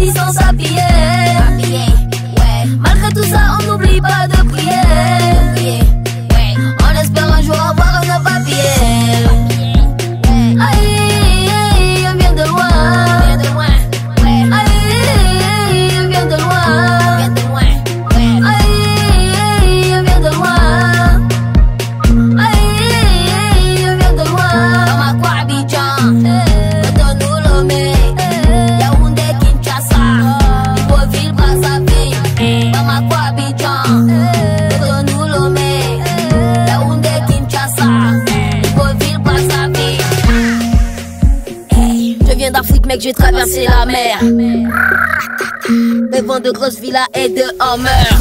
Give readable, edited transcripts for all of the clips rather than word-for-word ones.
distance à pied. Malgré tout ça, on n'oublie pas de prier. On espère un jour avoir nos papiers. Aïe, on vient de loin. Aïe, on vient de loin. Aïe, on vient de loin. Aïe, on vient de loin. Bamako, Abidjan, Cotonou, Lomé, Yaoundé, Kinshasa, Libreville, Brazzaville. Bamako, Abidjan, Cotonou, Lomé, Yaoundé, Kinshasa, Libreville, Brazzaville. Je viens d'Afrique, mec, j'ai traversé la mer. Rêvant de grosses villas et de Hummer.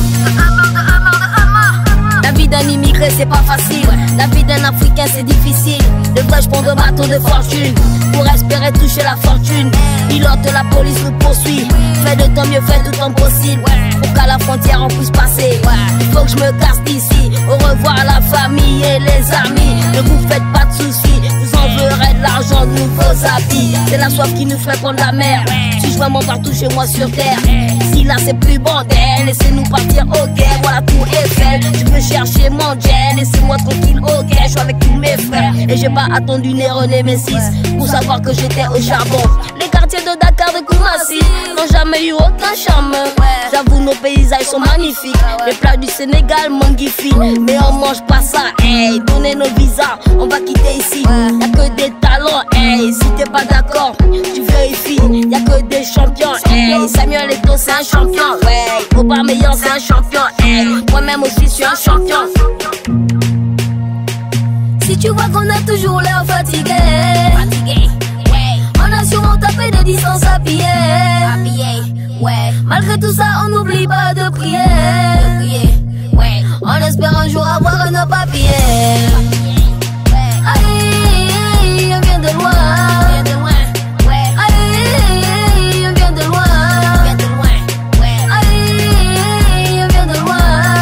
La vie d'un immigré c'est pas facile. La vie d'un Africain c'est difficile. Le vrai je prends de bateau de fortune pour espérer toucher la fortune. Pilote, la police nous poursuit. Fais de ton mieux, fais tout ton possible pour qu'à la frontière on puisse passer. Il faut que je me casse d'ici. Au revoir la famille et les amis. Ne vous faites pas de soucis, vous enverrez de l'argent, de nouveaux habits. C'est la soif qui nous ferait prendre la mer. Suis-je vraiment partout chez moi sur terre? Ici là c'est plus bordel. Laissez-nous partir au guerre. Voilà tout Eiffel. Je veux chercher mon jet. Laissez-moi tranquille au guerre. Je suis avec tous mes frères. Et j'ai pas attendu Néron et Messis pour savoir que j'étais au charbon. Les quartiers de Dakar, de Koumassi n'ont jamais eu aucun charme. J'avoue nos paysages sont magnifiques. Les plats du Sénégal mangifi. Mais on mange pas ça. Hey, donnez nos visas, on va quitter ici. Y'a que des talents. Hey, si t'es pas d'accord, tu vérifies. Y'a que des champions. Hey, Samuel Eto'o c'est un champion. Ouais, Aubameyang c'est un champion. Hey, moi-même aussi je suis un champion. Si tu vois qu'on a toujours l'air fatigué, on a sûrement tapé de distance à pied. Malgré tout ça, on n'oublie pas de prier. On espère un jour avoir nos papiers. Aïe, on vient de loin. Aïe, on vient de loin. Aïe, on vient de loin.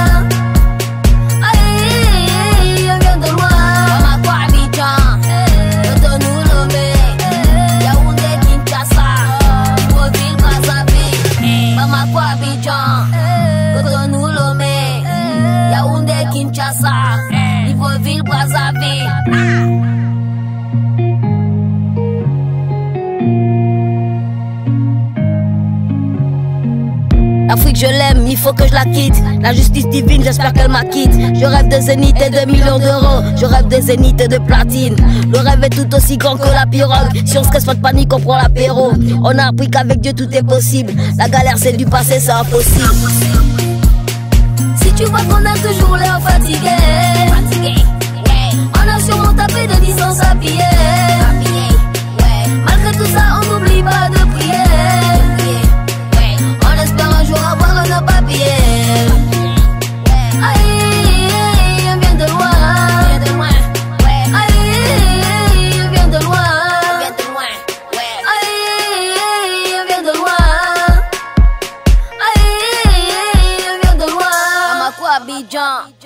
Aïe, on vient de loin. Bamako, Abidjan, Cotonou, Lomé, Yaoundé, Kinshasa, Libreville, Brazzaville. Bamako, Abidjan, Cotonou, Lomé, Yaoundé, Kinshasa, Libreville, Brazzaville. L'Afrique je l'aime, il faut que je la quitte. La justice divine, j'espère qu'elle m'acquitte. Je rêve de zénith et de millions d'euros. Je rêve de zénith et de platine. Le rêve est tout aussi grand que la pirogue. Si on stresse pas de panique, on prend l'apéro. On a appris qu'avec Dieu tout est possible. La galère c'est du passé, c'est impossible. Si tu vois qu'on a toujours l'air fatigué, on a sûrement tapé de distance à pied. Malgré tout ça, on n'oublie pas de prier. On espère un jour avoir nos papiers. Aïe, on vient de loin. Aïe, on vient de loin. Aïe, on vient de loin. Aïe, on vient de loin. Bamako, Abidjan.